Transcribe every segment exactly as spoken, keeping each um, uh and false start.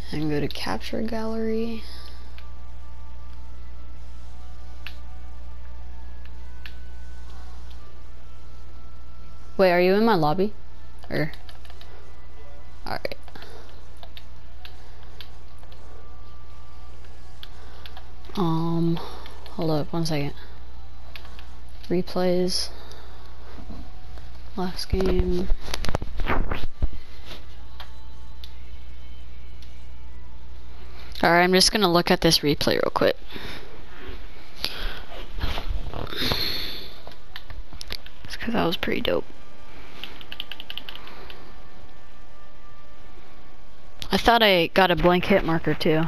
And go to capture gallery. Wait, are you in my lobby? Or alright. Um hold up one second. Replays. Last game. Alright, I'm just gonna look at this replay real quick. It's cause that was pretty dope. I thought I got a blank hit marker too.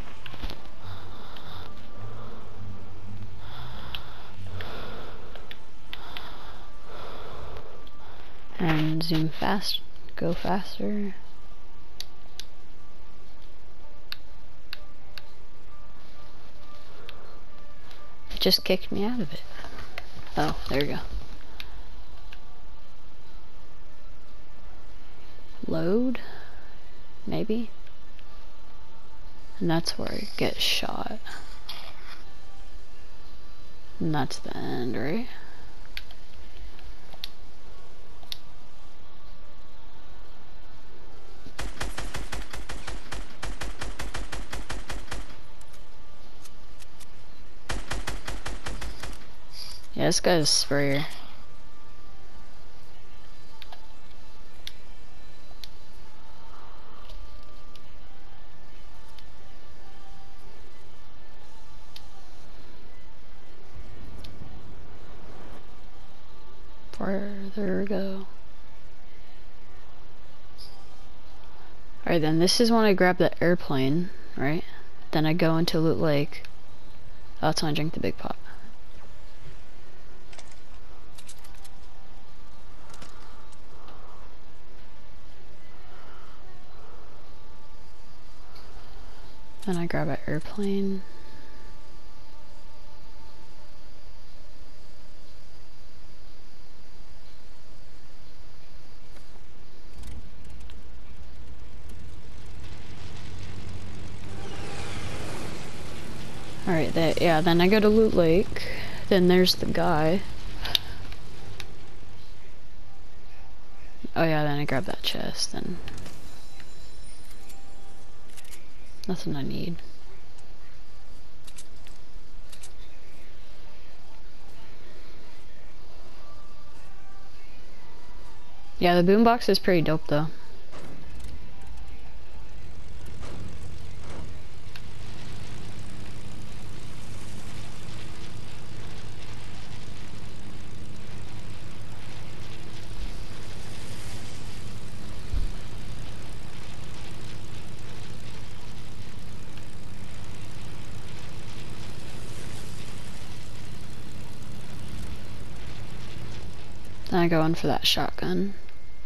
And zoom fast, go faster. It just kicked me out of it. Oh, there we go. Load, maybe? And that's where I get shot. And that's the end, right? Yeah, this guy's a sprayer. Further go. Alright, then this is when I grab the airplane, right? Then I go into Loot Lake. Oh, that's when I drink the big pot. Then I grab an airplane. Alright, that yeah, then I go to Loot Lake. Then there's the guy. Oh yeah, then I grab that chest and nothing I need. Yeah, the boombox is pretty dope though. Then I go in for that shotgun.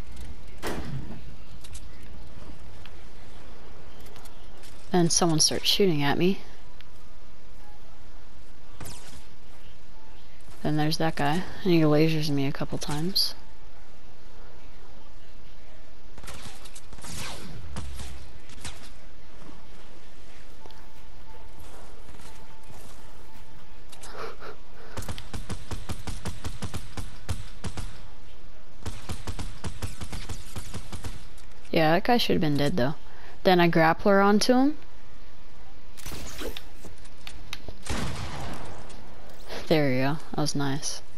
Then someone starts shooting at me. Then there's that guy, and he lasers me a couple times. Yeah, that guy should have been dead though. Then I grappler onto him. There you go. That was nice.